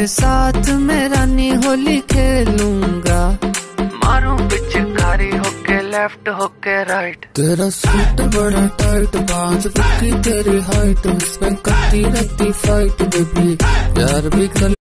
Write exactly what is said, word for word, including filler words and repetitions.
तेरे साथ मैं रानी होली खेलूंगा, मारूं पिचकारी होके लेफ्ट होके राइट। तेरा सूट बड़ा टाइट, पांच फुट की तेरी हाइट, उस पे करती रहती फाइट बेबी, प्यार भी कर